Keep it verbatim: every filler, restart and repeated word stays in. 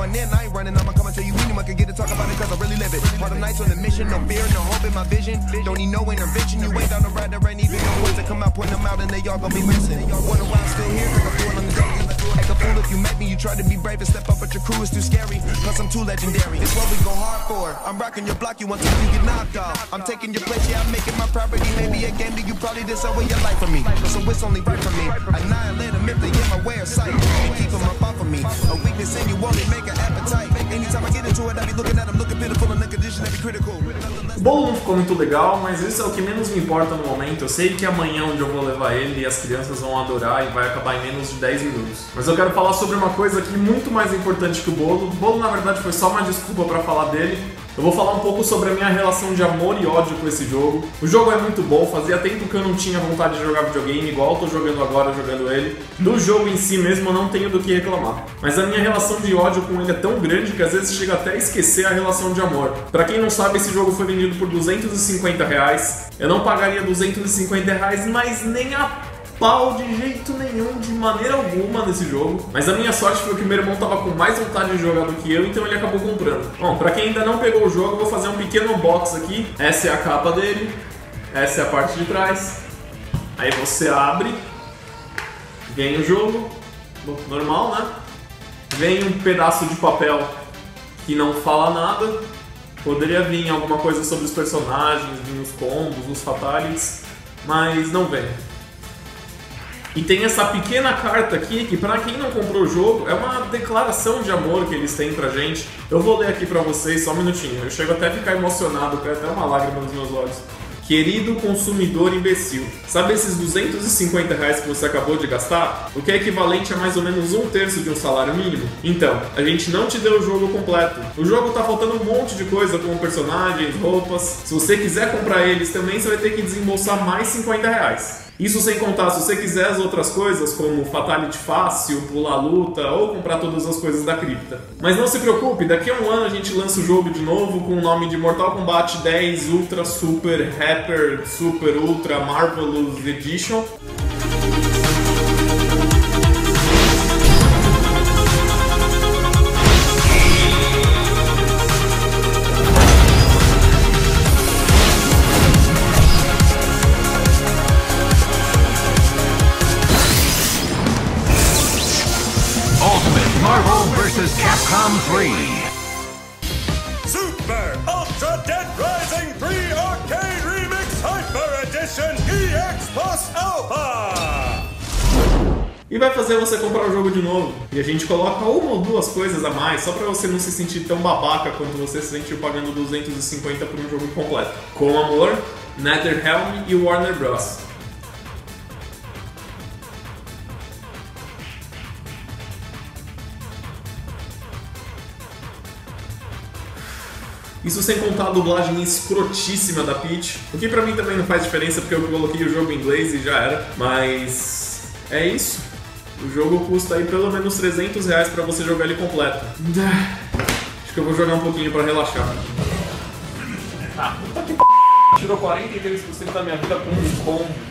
going in, I ain't running, I'ma come and tell you anyone can get to talk about it cause I really live it. All the nights on the mission, no fear, no hope in my vision. Don't need no intervention, you ain't down the ride, there ain't even no words to come out, putting them out and they all gon' be missing. Wonder why I'm still here, cause I'm doing on the day. Act a fool if you met me, you try to be brave and step up, but your crew is too scary. Plus I'm too legendary, it's what we go hard for. I'm rocking your block, you want to you get knocked off. I'm taking your place, yeah, I'm making my property. Maybe a game that you probably did so with your life for me. So it's only right for me. Annihilate them if they get my way of sight. And keep them up off of me. A weakness in you only make an appetite. Anytime I get into it, I be looking at them, looking pitiful in the condition that be critical. O bolo não ficou muito legal, mas isso é o que menos me importa no momento. Eu sei que amanhã onde eu vou levar ele e as crianças vão adorar e vai acabar em menos de dez minutos. Mas eu quero falar sobre uma coisa aqui muito mais importante que o bolo. O bolo, na verdade, foi só uma desculpa para falar dele. Eu vou falar um pouco sobre a minha relação de amor e ódio com esse jogo. O jogo é muito bom, fazia tempo que eu não tinha vontade de jogar videogame, igual eu tô jogando agora, jogando ele. Do jogo em si mesmo eu não tenho do que reclamar. Mas a minha relação de ódio com ele é tão grande que às vezes chega até a esquecer a relação de amor. Pra quem não sabe, esse jogo foi vendido por duzentos e cinquenta reais. Eu não pagaria duzentos e cinquenta reais, mas nem a pau de jeito nenhum, de maneira alguma nesse jogo. Mas a minha sorte foi que meu irmão tava com mais vontade de jogar do que eu, então ele acabou comprando. Bom, pra quem ainda não pegou o jogo, eu vou fazer um pequeno unboxing aqui. Essa é a capa dele, essa é a parte de trás. Aí você abre, vem o jogo, normal, né? Vem um pedaço de papel que não fala nada. Poderia vir alguma coisa sobre os personagens, vir os combos, os fatalities, mas não vem. E tem essa pequena carta aqui, que pra quem não comprou o jogo, é uma declaração de amor que eles têm pra gente. Eu vou ler aqui pra vocês, só um minutinho. Eu chego até a ficar emocionado, cai até uma lágrima nos meus olhos. Querido consumidor imbecil, sabe esses duzentos e cinquenta reais que você acabou de gastar? O que é equivalente a mais ou menos um terço de um salário mínimo? Então, a gente não te deu o jogo completo. O jogo tá faltando um monte de coisa, como personagens, roupas. Se você quiser comprar eles também, você vai ter que desembolsar mais cinquenta reais. Isso sem contar, se você quiser as outras coisas, como Fatality Fácil, pular luta ou comprar todas as coisas da cripta. Mas não se preocupe, daqui a um ano a gente lança o jogo de novo com o nome de Mortal Kombat dez Ultra Super Hyper Super Ultra Marvelous Edition. Marvel versus. Capcom three. Super Ultra Dead Rising three Arcade Remix Hyper Edition E X Plus Alpha! E vai fazer você comprar o jogo de novo. E a gente coloca uma ou duas coisas a mais, só pra você não se sentir tão babaca quanto você se sentiu pagando duzentos e cinquenta por um jogo completo. Com amor, NetherRealm e Warner Bros. Isso sem contar a dublagem escrotíssima da Peach, o que pra mim também não faz diferença porque eu coloquei o jogo em inglês e já era. Mas é isso. O jogo custa aí pelo menos trezentos reais pra você jogar ele completo. Acho que eu vou jogar um pouquinho pra relaxar. Ah, puta que p... Tirou quarenta e três por cento da minha vida com um combo.